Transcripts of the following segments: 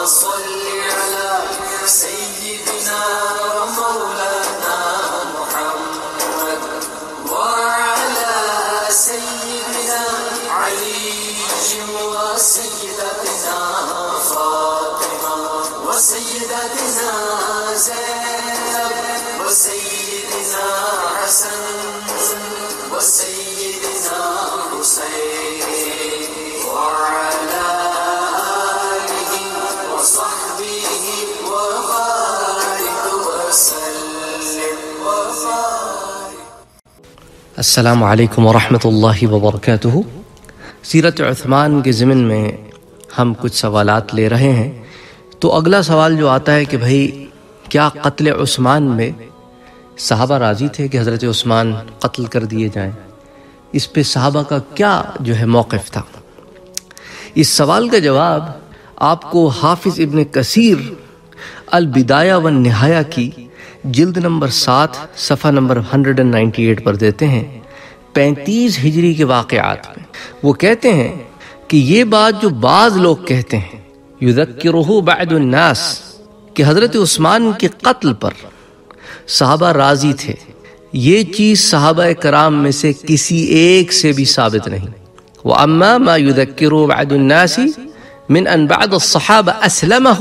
صل على سيدنا ومولانا محمد وعلى سيدنا علي وسيدتنا فاطمة وسيدتنا زينب وسيدنا حسن وسيدنا حسين وعلى آله وصحبه وبارك وسلم وبارك. السلام علیکم ورحمۃ اللہ وبرکاتہ. سیرت عثمان کے ضمن میں ہم کچھ سوالات لے رہے ہیں. تو اگلا سوال جو آتا ہے کہ بھائی کیا قتل عثمان میں صحابہ راضی تھے کہ حضرت عثمان قتل کر دیے جائیں؟ اس پہ صحابہ کا کیا جو ہے موقف تھا؟ اس سوال کا جواب آپ کو حافظ ابن کثیر البدایہ والنہایہ کی جلد نمبر 7 صفحہ نمبر 198 پر دیتے ہیں. 35 ہجری کے واقعات میں وہ کہتے ہیں کہ یہ بات جو بعض لوگ کہتے ہیں یذکرہ بعض الناس کہ حضرت عثمان کے قتل پر صحابہ راضی تھے، یہ چیز صحابہ کرام میں سے کسی ایک سے بھی ثابت نہیں. وَأَمَّا مَا يُذَكِّرُ بَعْضُ النَّاسِ مِنْ أَنْ بَعْضَ الصَّحَابَ أَسْلَمَهُ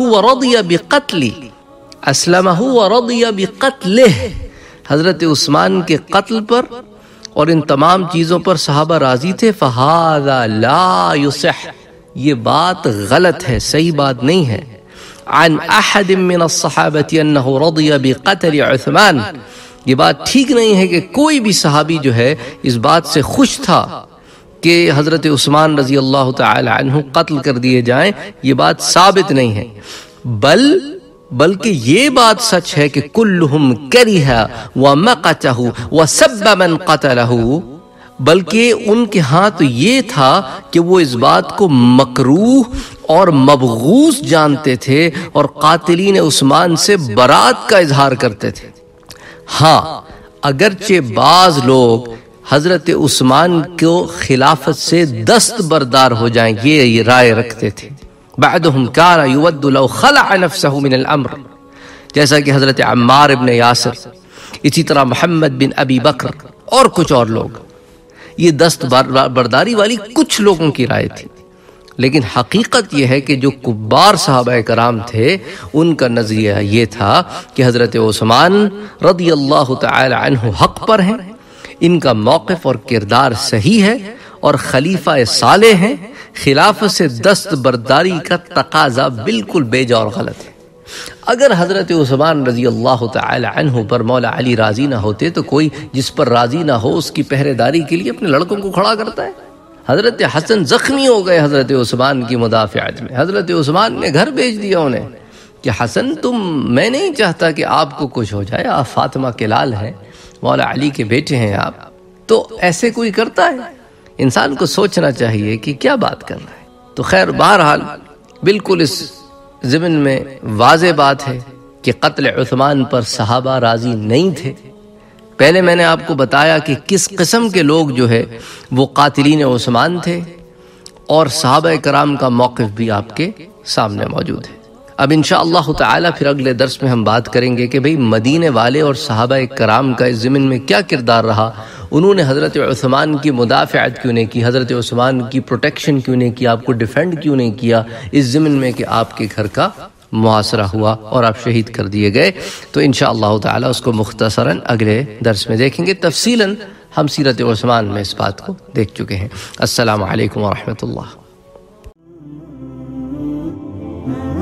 وَرَضِيَ بِقَتْلِهِ حضرت عثمان کے قتل پر اور ان تمام چیزوں پر صحابہ راضی تھے. فَهَذَا لَا يُصِحُ یہ بات غلط ہے، صحیح بات نہیں ہے. عن احد من الصحابة انه رضي بقتل عثمان یہ بات ٹھیک نہیں ہے کہ کوئی بھی صحابی جو ہے اس بات سے خوش تھا کہ حضرت عثمان رضی اللہ تعالی عنہ قتل کر دیے جائیں. یہ بات ثابت نہیں ہے، بلکہ یہ بات سچ ہے کہ کلہم کرہ ومقتہ وسب من قتلہ بلکہ ان کے ہاں تو یہ تھا کہ وہ اس بات کو مکروہ اور مبغوض جانتے تھے اور قاتلین عثمان سے برات کا اظہار کرتے تھے. ہاں اگرچہ بعض لوگ حضرت عثمان کو خلافت سے دست بردار ہو جائیں یہ رائے رکھتے تھے. بعدهم كان يود لو خلع نفسه من الامر جیسا کہ حضرت عمار ابن یاسر، اسی طرح محمد بن ابی بکر اور کچھ اور لوگ. یہ دست برداری والی کچھ لوگوں کی رائے تھی، لیکن حقیقت یہ ہے کہ جو کبار صحابہ کرام تھے ان کا نظریہ یہ تھا کہ حضرت عثمان رضی اللہ تعالی عنہ حق پر ہیں، ان کا موقف اور کردار صحیح ہے اور خلیفہ صالح ہیں. خلافت سے دست برداری کا تقاضا بالکل بے جا اور غلط ہے. اگر حضرت عثمان رضی اللہ تعالی عنہ پر مولا علی راضی نہ ہوتے تو کوئی جس پر راضی نہ ہو اس کی پہرے داری کے لیے اپنے لڑکوں کو کھڑا کرتا ہے. حضرت حسن زخمی ہو گئے حضرت عثمان کی مدافعت میں. حضرت عثمان نے گھر بھیج دیا انہیں کہ حسن میں نہیں چاہتا کہ آپ کو کچھ ہو جائے، آپ فاطمہ کے لال ہیں، مولا علی کے بیٹے ہیں آپ. تو ایسے کوئی کرتا ہے؟ انسان کو سوچنا چاہیے کہ کیا بات کر رہا ہے. تو خیر بہرحال بالکل اس ضمن میں واضح بات ہے کہ قتل عثمان پر صحابہ راضی نہیں تھے. پہلے میں نے آپ کو بتایا کہ کس قسم کے لوگ جو ہے وہ قاتلین عثمان تھے اور صحابہ کرام کا موقف بھی آپ کے سامنے موجود ہے. اب انشاءاللہ تعالی پھر اگلے درس میں ہم بات کریں گے کہ بھئی مدینے والے اور صحابہ کرام کا اس ضمن میں کیا کردار رہا. انہوں نے حضرت عثمان کی مدافعت کیوں نہیں کی، حضرت عثمان کی پروٹیکشن کیوں نہیں کی، آپ کو ڈیفینڈ کیوں نہیں کیا اس ضمن میں کہ آپ کے گھر کا محاصرہ ہوا اور آپ شہید کر دیے گئے. تو انشاءاللہ تعالی اس کو مختصراً اگلے درس میں دیکھیں گے. تفصیلاً ہم سیرت عثمان میں اس بات کو دیکھ چکے ہیں. السلام علیکم ورحمۃ اللہ.